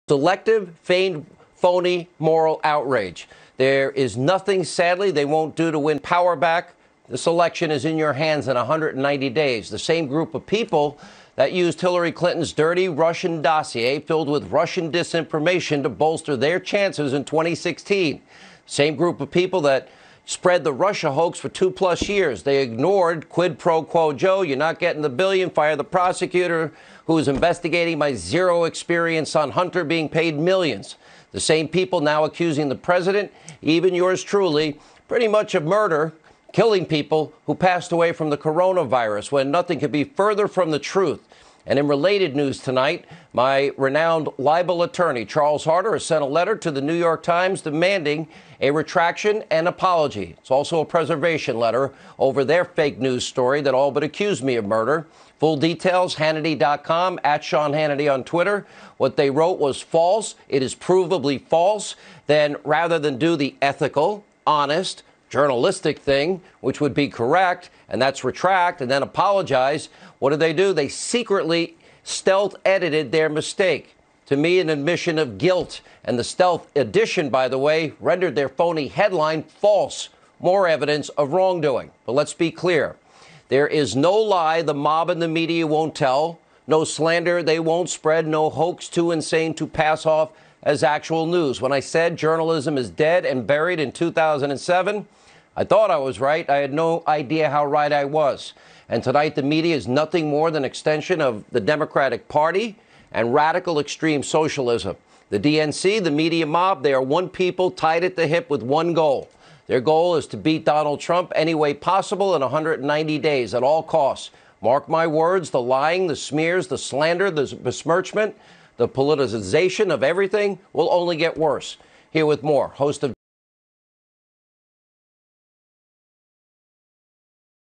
Selective, feigned, phony moral outrage. There is nothing, sadly, they won't do to win power back. This election is in your hands in 190 days. The same group of people that used Hillary Clinton's dirty Russian dossier filled with Russian disinformation to bolster their chances in 2016. Same group of people that spread the Russia hoax for 2+ years. They ignored quid pro quo Joe. You're not getting the billion. Fire the prosecutor who is investigating my zero experience on Hunter being paid millions. The same people now accusing the president, even yours truly, pretty much of murder, killing people who passed away from the coronavirus when nothing could be further from the truth. And in related news tonight, my renowned libel attorney, Charles Harder, has sent a letter to the New York Times demanding a retraction and apology. It's also a preservation letter over their fake news story that all but accused me of murder. Full details, Hannity.com, at Sean Hannity on Twitter. What they wrote was false. It is provably false. Then rather than do the ethical, honest, journalistic thing, which would be correct, and that's retract and then apologize, what do? They secretly stealth edited their mistake. To me, an admission of guilt. And the stealth edition, by the way, rendered their phony headline false. More evidence of wrongdoing. But let's be clear. There is no lie the mob and the media won't tell, no slander they won't spread, no hoax too insane to pass off as actual news. When I said journalism is dead and buried in 2007, I thought I was right. I had no idea how right I was. And tonight, the media is nothing more than an extension of the Democratic Party and radical extreme socialism. The DNC, the media mob, they are one people tied at the hip with one goal. Their goal is to beat Donald Trump any way possible in 190 days at all costs. Mark my words, the lying, the smears, the slander, the besmirchment, the politicization of everything will only get worse. Here with more, host of